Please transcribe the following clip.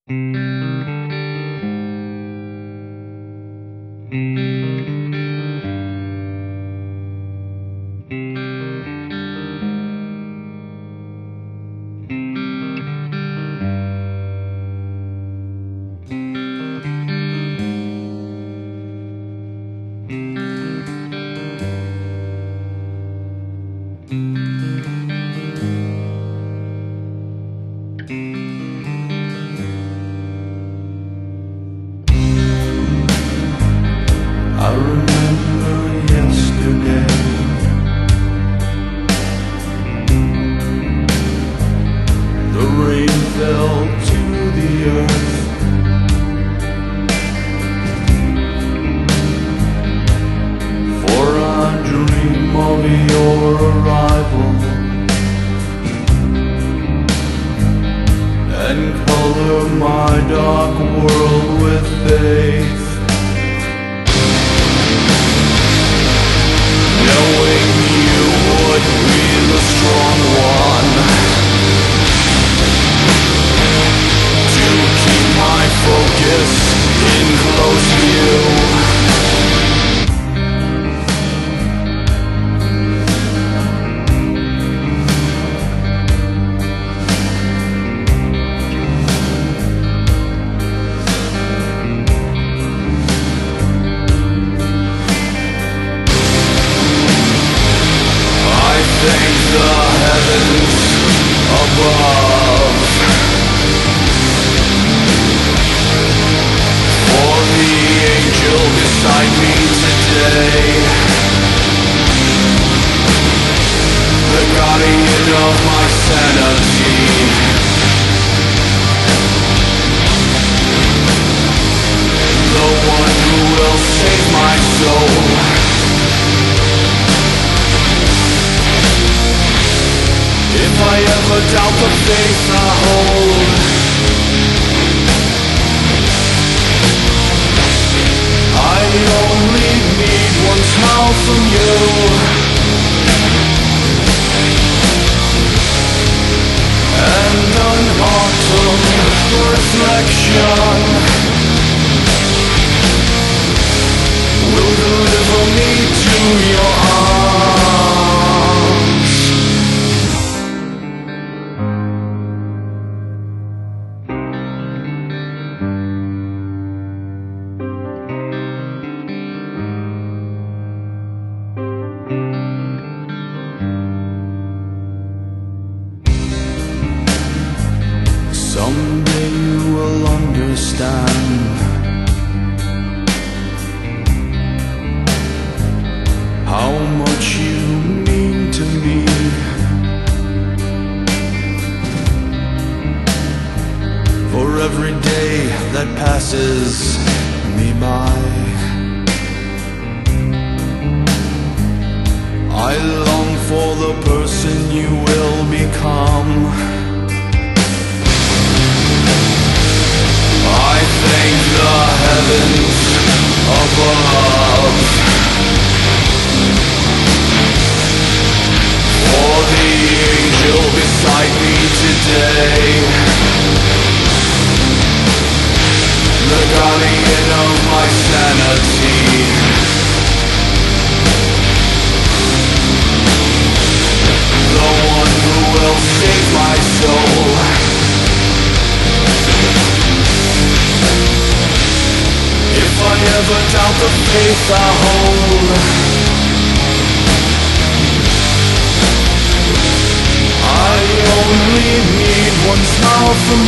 I remember yesterday, the rain fell to the earth, for I dream of your arrival and color my dark world with faith. Knowing you would be the strong one to keep my focus in close view. Thank the heavens above for the angel beside me today, the guardian of my sanity, the one who will save my soul. If I ever doubt the faith I hold, I only need one smile from you, and an autumn reflection will deliver me to your arms. Someday you will understand how much you mean to me. For every day that passes me by, I long for the person you will become. I thank the heavens above for the angel beside me today, the guardian of my sanity, the one who will save my soul. If I ever doubt the faith I hold, I only need one smile from